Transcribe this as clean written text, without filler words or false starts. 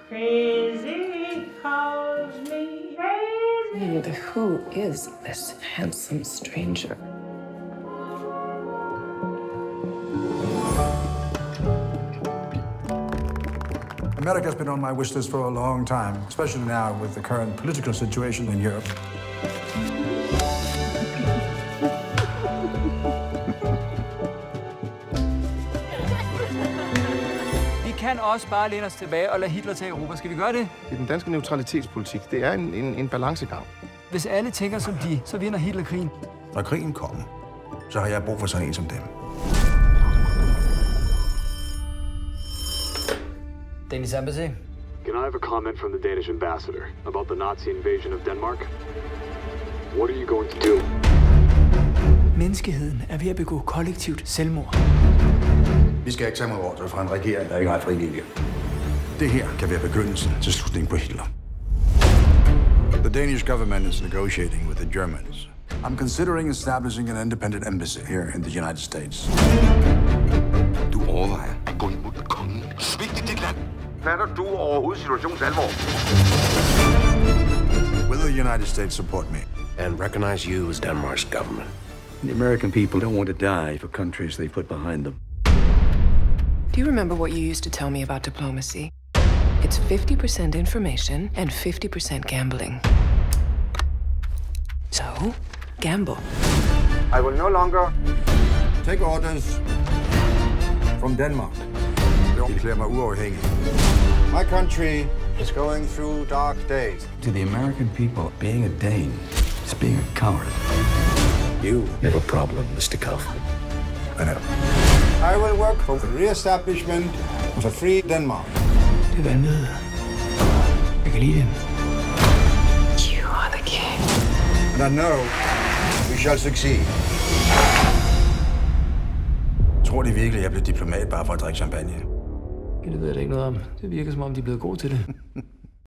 Crazy calls me crazy. And who is this handsome stranger? America's been on my wish list for a long time, especially now with the current political situation in Europe. Vi kan også bare læne os tilbage og lade Hitler tage Europa. Skal vi gøre det? Den danske neutralitetspolitik, det er en balancegang. Hvis alle tænker som de, så vinder Hitler krigen. Når krigen kommer, så har jeg brug for sådan en som dem. Danish Embassy. Can I have a comment from the Danish ambassador about the Nazi invasion of Denmark? What are you going to do? Menneskeheden er ved at begå kollektivt selvmord. Vi skal ikke tage mod ordre fra en regering, der ikke har frivillige. Det her kan være begyndelsen til slutningen på Hitler. The Danish government is negotiating with the Germans. I'm considering establishing an independent embassy here in the United States. Du overvejer at gå imod kongen. Svigt i dit land. Fatter du overhovedet situationens alvor? Will the United States support me? And recognize you as Denmark's government. The American people don't want to die for countries they put behind them. Do you remember what you used to tell me about diplomacy? It's 50% information and 50% gambling. So, gamble. I will no longer take orders from Denmark. Jeg erklærer mig uafhængig. My country is going through dark days. To the American people, being a Dane is being a coward. You have a problem, Mr. Kaufman. I know. I will work for the re-establishment of a free Denmark. Det er vanvittigt. Jeg kan lide det. You are the king. And I know we shall succeed. Tror de virkelig, jeg blev diplomat bare for at drikke champagne? Det ved jeg da ikke noget om. Det virker som om, de er blevet gode til det.